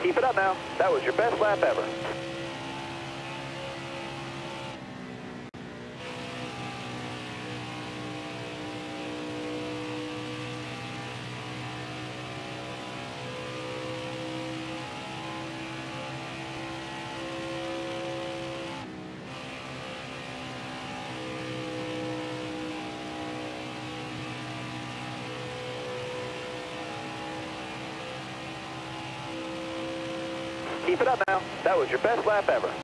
Keep it up now. That was your best lap ever. Keep it up now. That was your best lap ever.